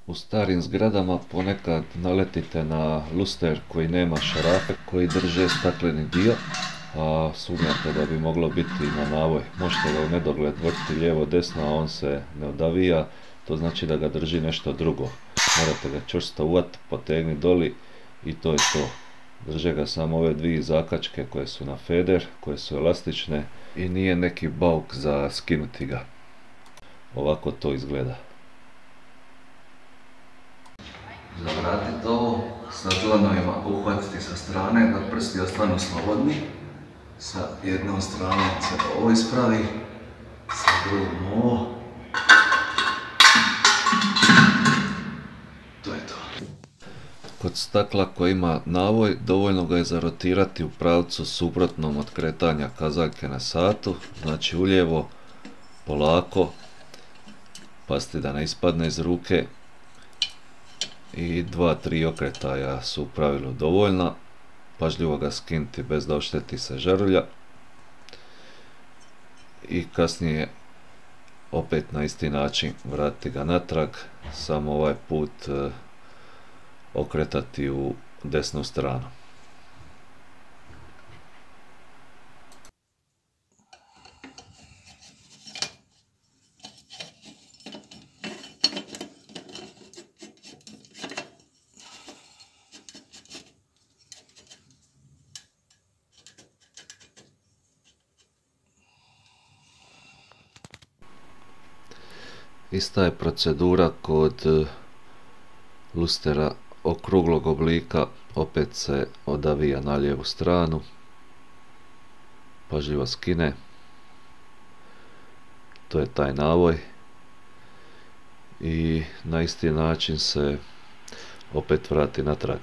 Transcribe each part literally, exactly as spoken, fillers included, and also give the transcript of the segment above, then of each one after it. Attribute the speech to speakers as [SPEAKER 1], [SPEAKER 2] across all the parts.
[SPEAKER 1] U starim zgradama ponekad naletite na luster koji nema šarafe, koji drže stakleni dio, a sumnjate da bi moglo biti na navoj. Možete ga u nedogled vrtiti lijevo desno, a on se ne odavija, to znači da ga drži nešto drugo. Morate ga čvrsto uvat, potegni doli i to je to. Drže ga samo ove dvije zakačke koje su na feder, koje su elastične i nije neki bauk za skinuti ga. Ovako to izgleda. Zavratiti ovo, sa dlanovima uhvatiti sa strane da prsti ostanu slobodni. Sa jednom stranom se ovo ispravi, sa drugom ovo. To je to. Kod stakla koji ima navoj, dovoljno ga je zarotirati u pravcu suprotnom od kretanja kazaljke na satu, znači ulijevo, polako, pazite da ne ispadne iz ruke, i dva, tri okretaja su u pravilu dovoljna. Pažljivo ga skinuti bez da ošteti se žarulja i kasnije opet na isti način vratiti ga natrag, samo ovaj put e, okretati u desnu stranu. Ista je procedura kod lustera okruglog oblika, opet se odavija na lijevu stranu, pažljivo skine, to je taj navoj i na isti način se opet vrati natrag.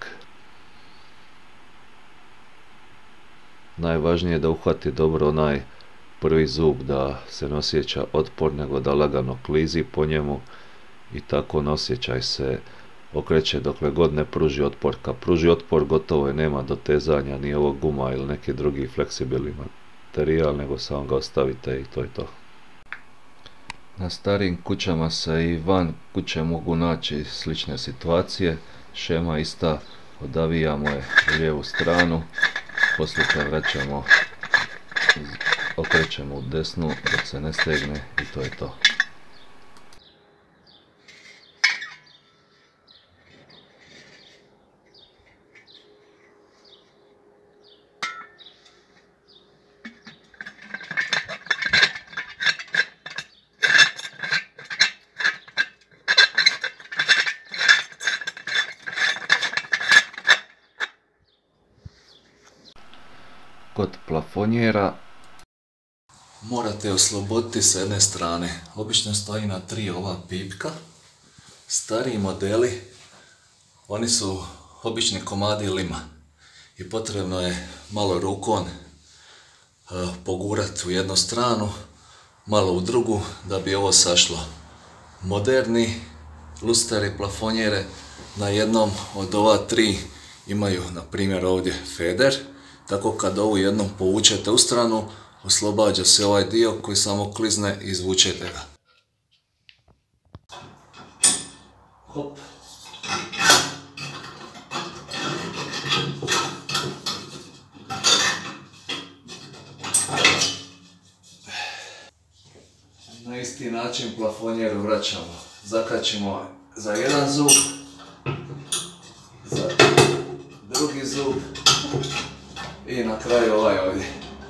[SPEAKER 1] Najvažnije je da uhvati dobro onaj prvi zub, da se ne osjeća otpor, nego da lagano klizi po njemu i tako ne osjećaj se okreće dokle god ne pruži otpor. Kad pruži otpor, gotovo je, nema dotezanja ni ovog guma ili neki drugi fleksibilni materijal, nego samo ga ostavite i to je to. Na starijim kućama se i van kuće mogu naći slične situacije. Šema ista, odavijamo je u lijevu stranu, poslije kad vraćamo, okrećemo u desnu dok se ne stegne i to je to. Kod plafonjera morate osloboditi s jedne strane. Obično stoji na tri ova pipka. Stariji modeli, oni su obični komadi lima i potrebno je malo rukom e, pogurati u jednu stranu, malo u drugu da bi ovo sašlo. Moderni lusteri, plafonjere na jednom od ova tri imaju, na primjer, ovdje feder, tako kad ovu jednom povučete u stranu, oslobađa se ovaj dio koji samo klizne i izvučete ga. Hop. Na isti način plafonjeru vraćamo. Zakačimo za jedan zub, za drugi zub i na kraju ovaj ovdje.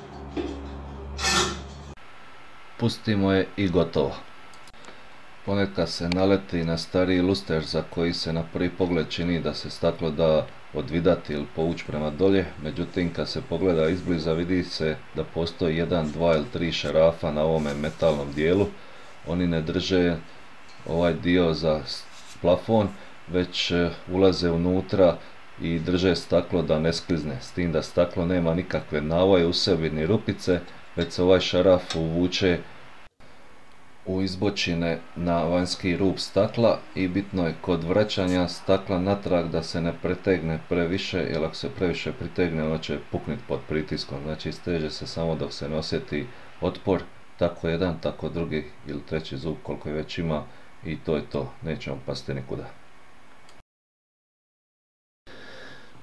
[SPEAKER 1] Pustimo je i gotovo. Ponekad se naleti na stariji luster za koji se na prvi pogled čini da se staklo da odvidati ili povući prema dolje, međutim kad se pogleda izbliza vidi se da postoji jedan, dva ili tri šarafa na ovome metalnom dijelu. Oni ne drže ovaj dio za plafon, već ulaze unutra i drže staklo da ne sklizne, s tim da staklo nema nikakve navoje u sebi ni rupice, već se ovaj šaraf uvuče u izbočine na vanjski rub stakla i bitno je kod vraćanja stakla natrag da se ne pretegne previše, jer ako se previše pritegne ono će pukniti pod pritiskom, znači steže se samo dok se ne osjeti otpor, tako jedan, tako drugi ili treći zub koliko je već ima i to je to, neće vam pasti nikuda.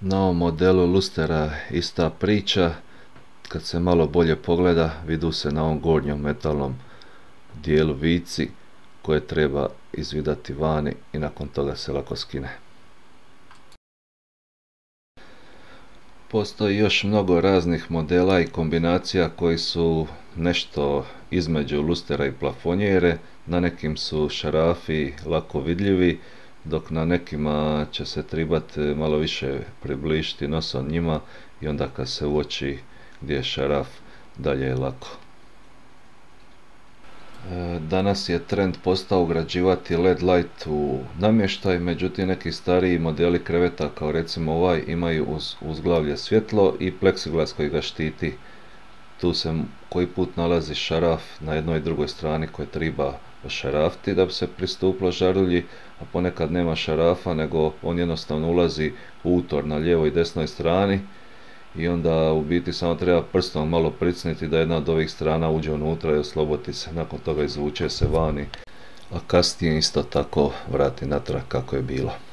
[SPEAKER 1] Na ovom modelu lustera ista priča, kad se malo bolje pogleda vidu se na ovom gornjom metalnom dijelu vici koje treba izvidati vani i nakon toga se lako skine. Postoji još mnogo raznih modela i kombinacija koji su nešto između lustera i plafonjere. Na nekim su šarafi lako vidljivi, dok na nekima će se trebati malo više približiti nosom njima i onda kad se uoči gdje je šaraf dalje je lako. Danas je trend postao ugrađivati L E D light u namještaj, međutim neki stariji modeli kreveta kao recimo ovaj imaju uz uzglavlje svjetlo i pleksiglas koji ga štiti. Tu se koji put nalazi šaraf na jednoj i drugoj strani koje treba ošarafiti da bi se pristupilo žarulji, a ponekad nema šarafa nego on jednostavno ulazi u utor na lijevoj i desnoj strani i onda u biti samo treba prstom malo pricniti da jedna od ovih strana uđe unutra i oslobodi se, nakon toga izvuče se vani, a kasnije isto tako vrati natrag kako je bilo.